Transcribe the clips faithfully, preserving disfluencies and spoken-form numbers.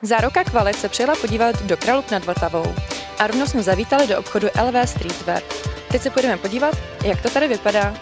Záruka kvalit se přijela podívat do Kralup nad Vltavou a rovnou jsme zavítali do obchodu L V Streetwear. Teď se půjdeme podívat, jak to tady vypadá.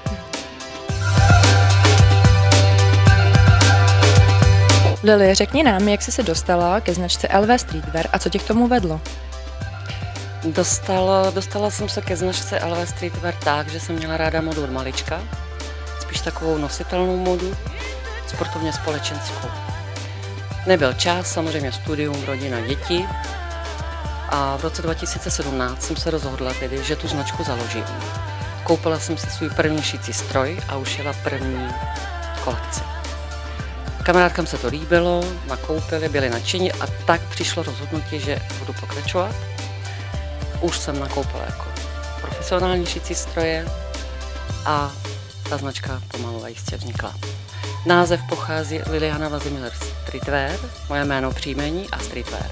Lily, řekni nám, jak jsi se dostala ke značce L V Streetwear a co tě k tomu vedlo? Dostala, dostala jsem se ke značce L V Streetwear tak, že jsem měla ráda modu od malička, spíš takovou nositelnou modu, sportovně společenskou. Nebyl čas, samozřejmě studium, rodina, děti a v roce dva tisíce sedmnáct jsem se rozhodla tedy, že tu značku založím. Koupila jsem si svůj první šicí stroj a už jela první kolekci. Kamarádkám se to líbilo, nakoupili, byli nadšení a tak přišlo rozhodnutí, že budu pokračovat. Už jsem nakoupila jako profesionální šicí stroje a ta značka pomalu a jistě vznikla. Název pochází Liliana Vazimiller Streetwear, moje jméno, příjmení a Streetwear.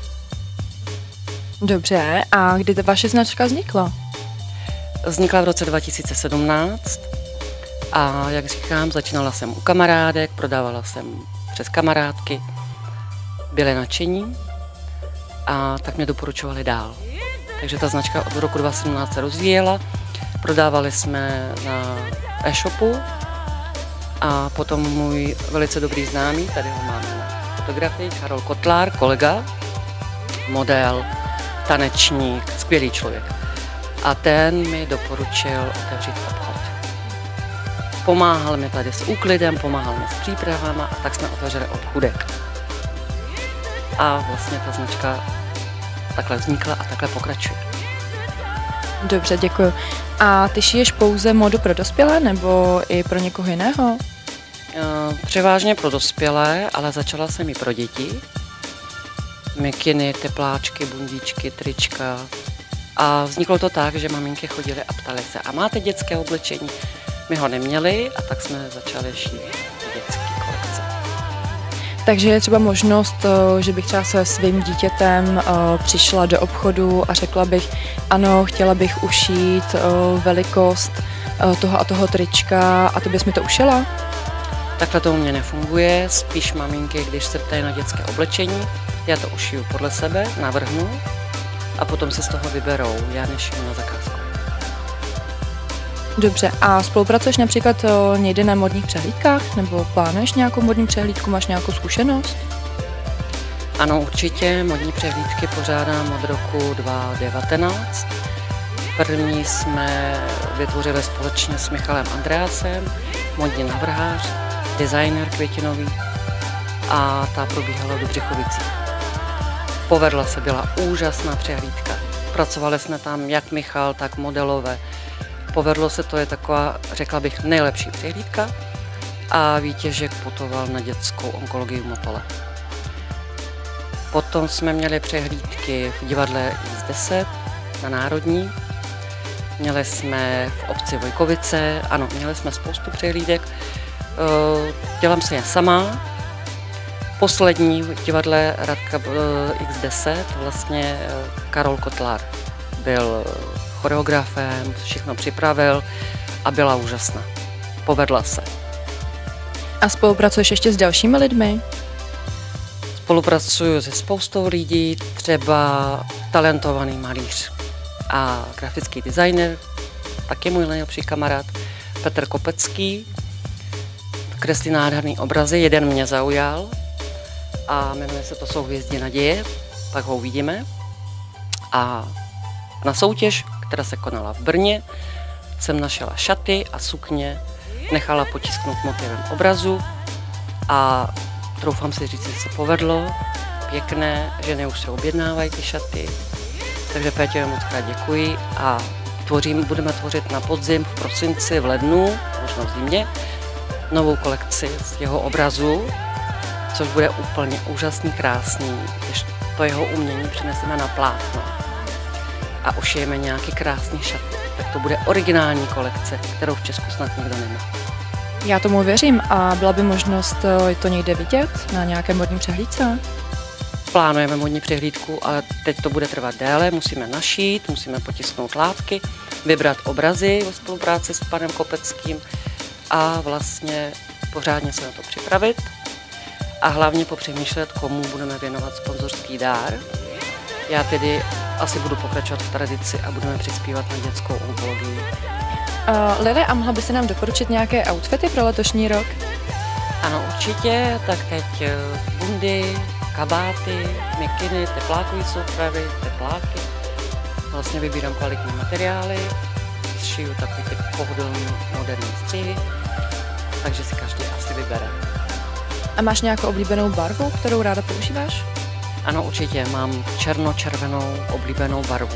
Dobře, a kdy ta vaše značka vznikla? Vznikla v roce dva tisíce sedmnáct a jak říkám, začínala jsem u kamarádek, prodávala jsem přes kamarádky, byly nadšení a tak mě doporučovali dál. Takže ta značka od roku dva tisíce sedmnáct se rozvíjela, prodávali jsme na e-shopu a potom můj velice dobrý známý, tady ho máme na fotografii, Karol Kotlár, kolega, model, tanečník, skvělý člověk. A ten mi doporučil otevřít obchod. Pomáhal mi tady s úklidem, pomáhal mi s přípravama a tak jsme otevřeli obchůdek. A vlastně ta značka takhle vznikla a takhle pokračuje. Dobře, děkuji. A ty šiješ pouze módu pro dospělé nebo i pro někoho jiného? Převážně pro dospělé, ale začala jsem i pro děti. Mikiny, tepláčky, bundíčky, trička. A vzniklo to tak, že maminky chodily a ptaly se, a máte dětské oblečení? My ho neměli a tak jsme začali šít dětské kolekce. Takže je třeba možnost, že bych třeba se svým dítětem přišla do obchodu a řekla bych, ano, chtěla bych ušít velikost toho a toho trička a ty bys mi to ušila? Takhle to u mě nefunguje, spíš maminky, když se ptají na dětské oblečení, já to ušiju podle sebe, navrhnu a potom se z toho vyberou, já nešiju na zakázku. Dobře, a spolupracuješ například někde na modních přehlídkách nebo plánuješ nějakou modní přehlídku, máš nějakou zkušenost? Ano, určitě, modní přehlídky pořádám od roku dva tisíce devatenáct. První jsme vytvořili společně s Michalem Andreasem, modní navrhář, designer květinový a ta probíhala do Břichovicích. Povedla se, byla úžasná přehlídka. Pracovali jsme tam jak Michal, tak modelové. Povedlo se, to je taková, řekla bych, nejlepší přehlídka a Vítěžek putoval na dětskou onkologii v Motole. Potom jsme měli přehlídky v divadle X deset na Národní, měli jsme v obci Vojkovice, ano, měli jsme spoustu přehlídek, dělám si je sama. Poslední v divadle Radka X deset, vlastně Karol Kotlár byl choreografem, všechno připravil a byla úžasná. Povedla se. A spolupracuješ ještě s dalšími lidmi? Spolupracuju se spoustou lidí, třeba talentovaný malíř a grafický designer, taky můj nejlepší kamarád Petr Kopecký. Kreslí nádherný obrazy, jeden mě zaujal a jmenuje se to Souhvězdí naděje, tak ho uvidíme. A na soutěž, která se konala v Brně, jsem našla šaty a sukně, nechala potisknout motivem obrazu a troufám si říct, že se povedlo, pěkné, ženy už se objednávají ty šaty, takže Péťovi moc krát děkuji a tvořím, budeme tvořit na podzim v prosinci, v lednu, možná v zimě, novou kolekci z jeho obrazu, což bude úplně úžasný, krásný, když to jeho umění přineseme na plátno a ušijeme nějaký krásný šaty, tak to bude originální kolekce, kterou v Česku snad nikdo nemá. Já tomu věřím a byla by možnost to někde vidět na nějaké modní přehlídce? Plánujeme modní přehlídku, ale teď to bude trvat déle, musíme našít, musíme potisknout látky, vybrat obrazy ve spolupráci s panem Kopeckým a vlastně pořádně se na to připravit. a hlavně popřemýšlet, komu budeme věnovat sponzorský dár. Já tedy asi budu pokračovat v tradici a budeme přispívat na dětskou onkologii. Uh, Lily, a mohla by se nám doporučit nějaké outfity pro letošní rok? Ano, určitě, tak teď bundy, kabáty, mikiny, teplákové soupravy, tepláky. Vlastně vybírám kvalitní materiály, šiju takový ty pohodlný moderní střihy, takže si každý asi vybere. A máš nějakou oblíbenou barvu, kterou ráda používáš? Ano, určitě, mám černo-červenou oblíbenou barvu.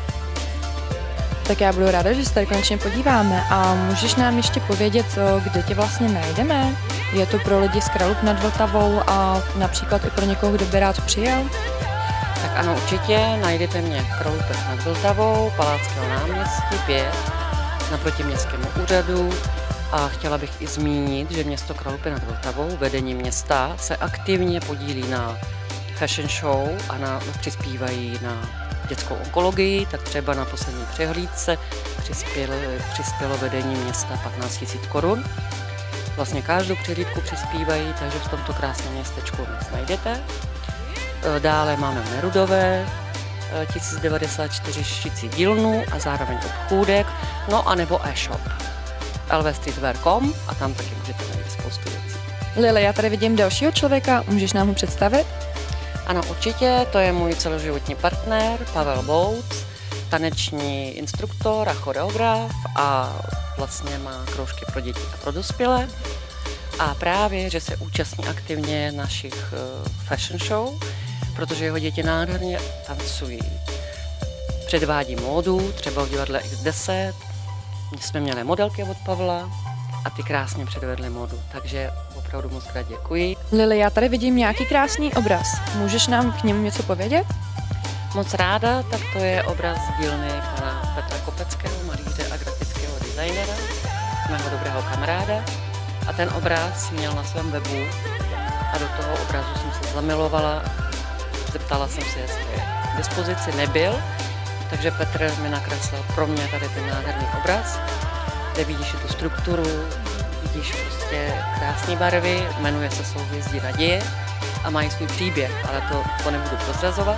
Tak já budu ráda, že se tady konečně podíváme. A můžeš nám ještě povědět, kde tě vlastně najdeme? Je to pro lidi z Kralup nad Vltavou a například i pro někoho, kdo by rád přijel? Tak ano, určitě, najdete mě v Kralupech nad Vltavou, Paláckého náměstí pět, naproti městskému úřadu. A chtěla bych i zmínit, že město Kralupy nad Vltavou, vedení města, se aktivně podílí na fashion show a na, přispívají na dětskou onkologii, tak třeba na poslední přehlídce přispělo, přispělo vedení města patnáct tisíc korun. Vlastně každou přehlídku přispívají, takže v tomto krásném městečku nás najdete. Dále máme v Nerudové tisíc devadesát čtyři šicí dílnu a zároveň obchůdek, no a nebo e-shop el vé streetwear tečka com a tam taky můžete najít spoustu věcí. Lily, já tady vidím dalšího člověka, můžeš nám ho představit? Ano, určitě, to je můj celoživotní partner Pavel Bouc, taneční instruktor a choreograf a vlastně má kroužky pro děti a pro dospělé. A právě, že se účastní aktivně našich fashion show, protože jeho děti nádherně tancují. Předvádí módu, třeba v divadle iks deset, jsme měli modelky od Pavla a ty krásně předvedly módu, takže opravdu moc krát děkuji. Lily, já tady vidím nějaký krásný obraz. Můžeš nám k němu něco povědět? Moc ráda, tak to je obraz z dílny pana Petra Kopeckého, malíře a grafického designera, mého dobrého kamaráda. A ten obraz měl na svém webu a do toho obrazu jsem se zamilovala. Zeptala jsem se, jestli je k dispozici, nebyl, takže Petr mi nakreslil pro mě tady ten nádherný obraz, kde vidíš tu strukturu, vidíš prostě krásné barvy, jmenuje se Souhvězdí naděje a mají svůj příběh, ale to, to nebudu prozrazovat.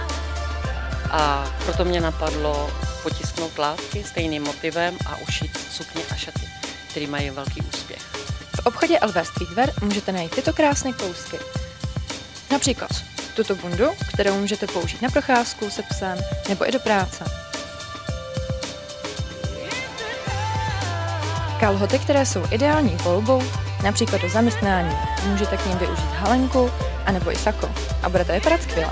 A proto mě napadlo potisknout látky stejným motivem a ušít sukně a šaty, které mají velký úspěch. V obchodě el vé Streetwear můžete najít tyto krásné kousky. Například tuto bundu, kterou můžete použít na procházku se psem nebo i do práce. Kalhoty, které jsou ideální volbou, například do zaměstnání, můžete k nim využít halenku anebo i sako a budete vypadat skvěle.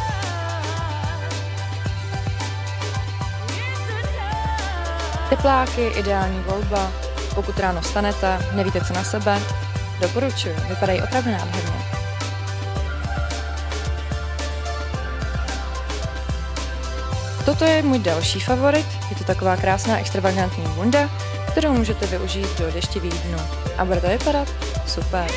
Tepláky, ideální volba, pokud ráno vstanete, nevíte co na sebe, doporučuji, vypadají opravdu nádherně. Toto je můj další favorit, je to taková krásná extravagantní bunda, kterou můžete využít do deštivých dnů a budete vypadat super.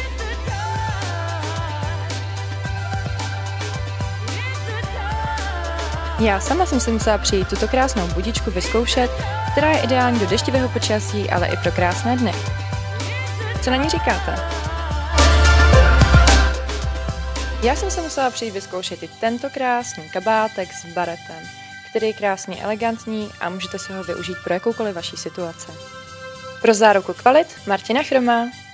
Já sama jsem si musela přijít tuto krásnou budičku vyzkoušet, která je ideální do deštivého počasí, ale i pro krásné dny. Co na ní říkáte? Já jsem se musela přijít vyzkoušet i tento krásný kabátek s baretem, který je krásně elegantní a můžete si ho využít pro jakoukoliv vaší situaci. Pro záruku kvalit Martina Chromá.